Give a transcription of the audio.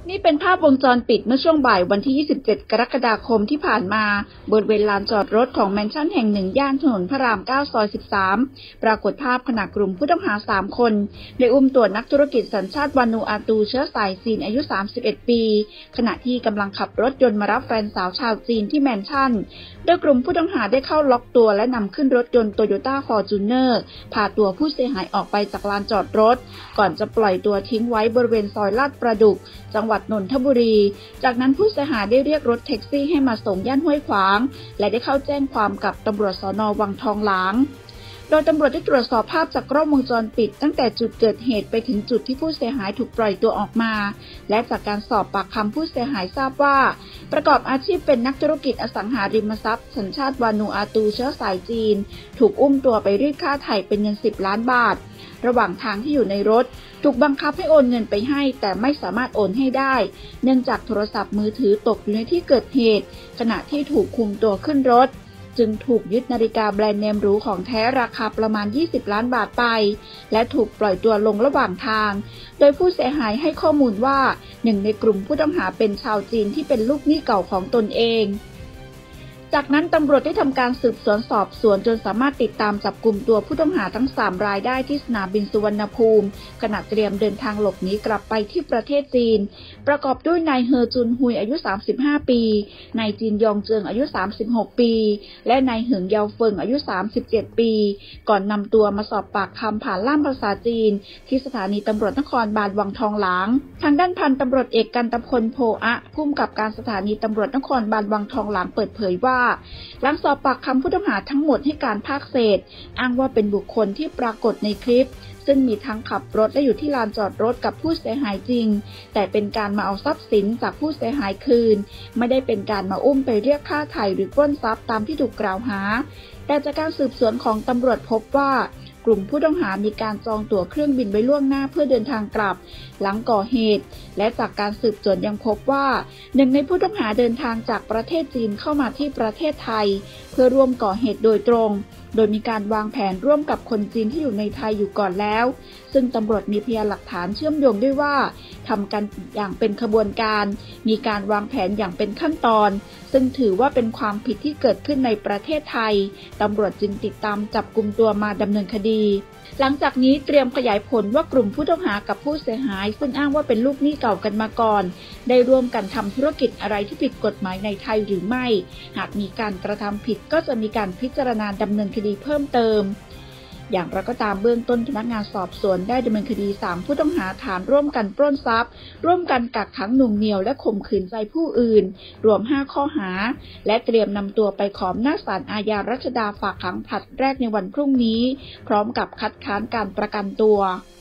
นี่เป็นภาพวงจรปิดเมื่อช่วงบ่ายวันที่ 27 กรกฎาคมที่ผ่านมาบริเวณลานจอดรถของแมนชั่นแห่งหนึ่งย่านถนนพระราม 9 ซอย 13 ปรากฏภาพขณะกลุ่มผู้ต้องหา 3 คนได้อุ้มตัวนักธุรกิจสัญชาติวานูอาตูเชื้อสายจีนอายุ 31 ปีขณะที่กำลังขับรถยนต์มารับแฟนสาวชาวจีนที่แมนชั่นโดยกลุ่มผู้ต้องหาได้เข้าล็อกตัวและนำขึ้นรถยนต์โตโยต้าฟอร์จูเนอร์พาตัวผู้เสียหายออกไปจากลานจอดรถก่อนจะปล่อยตัวทิ้งไว้บริเวณซอยลาดประดุกจังหวัดนนทบุรีจากนั้นผู้เสียหายได้เรียกรถแท็กซี่ให้มาส่งย่านห้วยขวางและได้เข้าแจ้งความกับตำรวจสน.วังทองหลางโดยตำรวจได้ตรวจสอบภาพจากกล้องวงจรปิดตั้งแต่จุดเกิดเหตุไปถึงจุดที่ผู้เสียหายถูกปล่อยตัวออกมาและจากการสอบปากคำผู้เสียหายทราบว่าประกอบอาชีพเป็นนักธุรกิจอสังหาริมทรัพย์สัญชาติวานูอาตูเชื้อสายจีนถูกอุ้มตัวไปรีดค่าไถ่เป็นเงิน10 ล้านบาทระหว่างทางที่อยู่ในรถถูกบังคับให้โอนเงินไปให้แต่ไม่สามารถโอนให้ได้เนื่องจากโทรศัพท์มือถือตกอยู่ในที่เกิดเหตุขณะที่ถูกคุมตัวขึ้นรถจึงถูกยึดนาฬิกาแบรนด์เนมหรูของแท้ราคาประมาณ20 ล้านบาทไปและถูกปล่อยตัวลงระหว่างทางโดยผู้เสียหายให้ข้อมูลว่าหนึ่งในกลุ่มผู้ต้องหาเป็นชาวจีนที่เป็นลูกหนี้เก่าของตนเองจากนั้นตำรวจได้ทำการสืบสวนสอบสวนจนสามารถติดตามจับกลุ่มตัวผู้ต้องหาทั้ง3 รายได้ที่สนามบินสุวรรณภูมิขณะเตรียมเดินทางหลบหนีกลับไปที่ประเทศจีนประกอบด้วยนายเฮอจุนฮุยอายุ35 ปีนายจินยองเจิงอายุ36 ปีและนายเหิงเยาเฟิงอายุ37 ปีก่อนนำตัวมาสอบปากคำผ่านล่ามภาษาจีนที่สถานีตำรวจนครบาลวังทองหลางทางด้านพันตำรวจเอกกันตพลโพอะผู้กำกับการสถานีตำรวจนครบาลวังทองหลางเปิดเผยว่าหลังสอบปากคำผู้ต้องหาทั้งหมดให้การภาคเศษอ้างว่าเป็นบุคคลที่ปรากฏในคลิปซึ่งมีทั้งขับรถและอยู่ที่ลานจอดรถกับผู้เสียหายจริงแต่เป็นการมาเอาทรัพย์สินจากผู้เสียหายคืนไม่ได้เป็นการมาอุ้มไปเรียกค่าไถ่หรือปล้นทรัพย์ตามที่ถูกกล่าวหาแต่จากการสืบสวนของตำรวจพบว่ากลุ่มผู้ต้องหามีการจองตั๋วเครื่องบินไว้ล่วงหน้าเพื่อเดินทางกลับหลังก่อเหตุและจากการสืบสวนยังพบว่าหนึ่งในผู้ต้องหาเดินทางจากประเทศจีนเข้ามาที่ประเทศไทยเพื่อร่วมก่อเหตุโดยตรงโดยมีการวางแผนร่วมกับคนจีนที่อยู่ในไทยอยู่ก่อนแล้วซึ่งตำรวจมีพยานหลักฐานเชื่อมโยงด้วยว่าทำกันอย่างเป็นขบวนการมีการวางแผนอย่างเป็นขั้นตอนซึ่งถือว่าเป็นความผิดที่เกิดขึ้นในประเทศไทยตำรวจจึงติดตามจับกุมตัวมาดำเนินคดีหลังจากนี้เตรียมขยายผลว่ากลุ่มผู้ต้องหากับผู้เสียหายซึ่งอ้างว่าเป็นลูกหนี้เก่ากันมาก่อนได้ร่วมกันทำธุรกิจอะไรที่ผิดกฎหมายในไทยหรือไม่หากมีการกระทำผิดก็จะมีการพิจารณาดำเนินคดีเพิ่มเติมอย่างไรก็ตามเบื้องต้นพนักงานสอบสวนได้ดำเนินคดี3ผู้ต้องหาฐานร่วมกันปล้นทรัพย์ร่วมกันกักขังหน่วงเหนี่ยวและข่มขืนใจผู้อื่นรวม5 ข้อหาและเตรียมนำตัวไปขออำนาจศาลอาญารัชดาฝากขังผลัดแรกในวันพรุ่งนี้พร้อมกับคัดค้านการประกันตัว